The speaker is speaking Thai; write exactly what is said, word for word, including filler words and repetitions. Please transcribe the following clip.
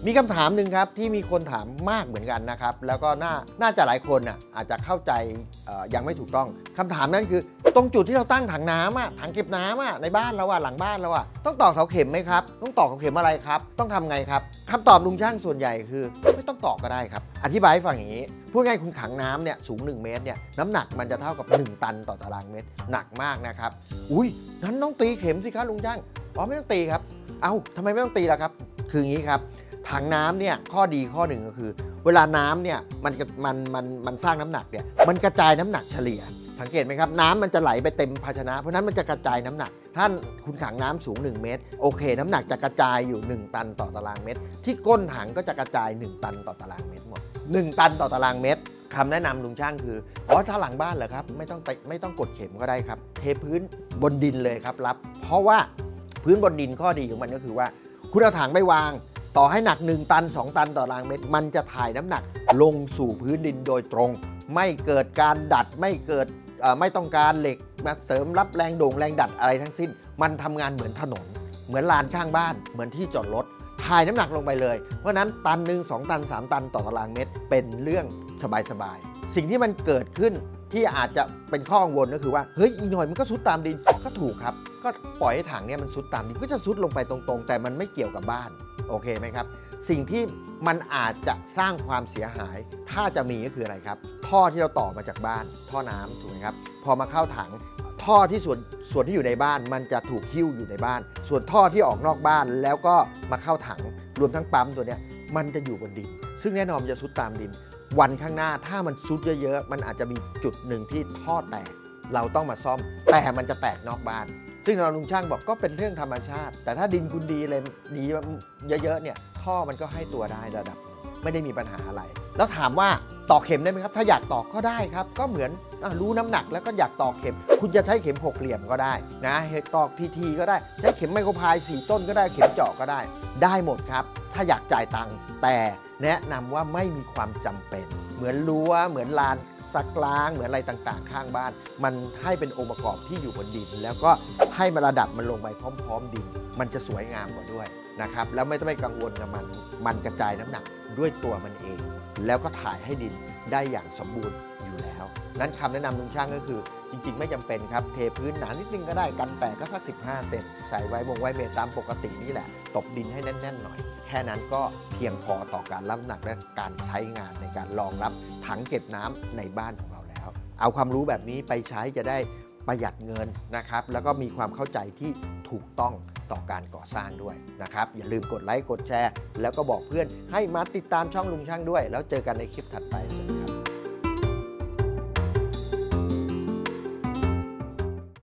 มีคำถามหนึ่งครับที่มีคนถามมากเหมือนกันนะครับแล้วก็น่าน่าจะหลายคนน่ะอาจจะเข้าใจยังไม่ถูกต้องคำถามนั้นคือตรงจุดที่เราตั้งถังน้ำอ่ะถังเก็บน้ำอ่ะในบ้านเราอ่ะหลังบ้านเราอ่ะต้องตอกเสาเข็มไหมครับต้องตอกเสาเข็มอะไรครับต้องทำไงครับคำตอบลุงช่างส่วนใหญ่คือไม่ต้องตอกก็ได้ครับอธิบายให้ฟังอย่างนี้พูดง่ายคุณขังน้ำเนี่ยสูงหนึ่งเมตรเนี่ยน้ำหนักมันจะเท่ากับหนึ่งตันต่อตารางเมตรหนักมากนะครับอุ้ยนั้นต้องตีเข็มสิครับลุงช่างอ๋อไม่ต้องตีครับเอ้าทำไมไม่ต้องตีล่ะครับคืออย่างนี้ครับถังน้ำเนี่ยข้อดีข้อหนึ่งก็คือเวลาน้ำเนี่ยมันมันมันมันสร้างน้ำหนักเนี่ยมันกระจายน้ำหนักเฉลี่ยสังเกตไหมครับน้ำมันจะไหลไปเต็มภาชนะเพราะนั้นมันจะกระจายน้ำหนักท่านคุณขังน้ำสูงหนึ่งเมตรโอเคน้ำหนักจะกระจายอยู่หนึ่งตันต่อตารางเมตรที่ก้นถังก็จะกระจายหนึ่งตันต่อตารางเมตรหมดหนึ่งตันต่อตารางเมตรคำแนะนำลุงช่างคืออ๋อถ้าหลังบ้านเหรอครับไม่ต้องไปไม่ต้องกดเข็มก็ได้ครับเทพื้นบนดินเลยครับรับเพราะว่าพื้นบนดินข้อดีของมันก็คือว่าคุณเอาถังไปวางต่อให้หนักหนึ่งตันสองตันต่อตารางเมตรมันจะถ่ายน้ำหนักลงสู่พื้นดินโดยตรงไม่เกิดการดัดไม่เกิดไม่ต้องการเหล็กมาเสริมรับแรงโด่งแรงดัดอะไรทั้งสิ้นมันทำงานเหมือนถนนเหมือนลานข้างบ้านเหมือนที่จอดรถถ่ายน้ำหนักลงไปเลยเพราะนั้นตันหนึ่งสองตันสามตันต่อตารางเมตรเป็นเรื่องสบายๆสิ่งที่มันเกิดขึ้นที่อาจจะเป็นข้อกังวลก็คือว่าเฮ้ยอีกหน่อยมันก็ซุดตามดินก็ถูกครับก็ปล่อยให้ถังเนี่ยมันซุดตามดินก็จะซุดลงไปตรงๆแต่มันไม่เกี่ยวกับบ้านโอเคไหมครับสิ่งที่มันอาจจะสร้างความเสียหายถ้าจะมีก็คืออะไรครับท่อที่เราต่อมาจากบ้านท่อน้ำถูกไหมครับพอมาเข้าถังท่อที่ส่วนส่วนที่อยู่ในบ้านมันจะถูกหิ้วอยู่ในบ้านส่วนท่อที่ออกนอกบ้านแล้วก็มาเข้าถังรวมทั้งปั๊มตัวเนี้ยมันจะอยู่บนดินซึ่งแน่นอนจะซุดตามดินวันข้างหน้าถ้ามันซุดเยอะๆมันอาจจะมีจุดหนึ่งที่ท่อแตกเราต้องมาซ่อมแต่มันจะแตกนอกบ้านซึ่งเราลุงช่างบอกก็เป็นเรื่องธรรมชาติแต่ถ้าดินคุณดีเลยดีเยอะๆเนี่ยท่อมันก็ให้ตัวได้ระดับไม่ได้มีปัญหาอะไรแล้วถามว่าตอกเข็มได้ไหมครับถ้าอยากตอกก็ได้ครับก็เหมือนรู้น้ำหนักแล้วก็อยากตอกเข็มคุณจะใช้เข็มหกเหลี่ยมก็ได้นะตอกทีๆก็ได้ใช้เข็มไมโครพายสี่ต้นก็ได้เข็มเจาะก็ได้ได้หมดครับถ้าอยากจ่ายตังค์แต่แนะนำว่าไม่มีความจำเป็นเหมือนรั้วเหมือนลานซักล้างเหมือนอะไรต่างๆข้างบ้านมันให้เป็นองค์ประกอบที่อยู่บนดินแล้วก็ให้มันระดับมันลงไปพร้อมๆดินมันจะสวยงามกว่าด้วยนะครับแล้วไม่ต้องไปกังวลกับมันมันกระจายน้ำหนักด้วยตัวมันเองแล้วก็ถ่ายให้ดินได้อย่างสมบูรณ์อยู่แล้วนั้นคำแนะนำลุงช่างก็คือจริงๆไม่จำเป็นครับเทพื้นหนานิดนึงก็ได้กันแตกก็สักสิบห้าเซนใส่ไว้วงไว้เมตรตามปกตินี่แหละตบดินให้แน่นๆหน่อยแค่นั้นก็เพียงพอต่อการรับน้ำหนักและการใช้งานในการรองรับถังเก็บน้ำในบ้านของเราแล้วเอาความรู้แบบนี้ไปใช้จะได้ประหยัดเงินนะครับแล้วก็มีความเข้าใจที่ถูกต้องต่อการก่อสร้างด้วยนะครับอย่าลืมกดไลค์กดแชร์แล้วก็บอกเพื่อนให้มาติดตามช่องลุงช่างด้วยแล้วเจอกันในคลิปถัดไปสวัสดีครับ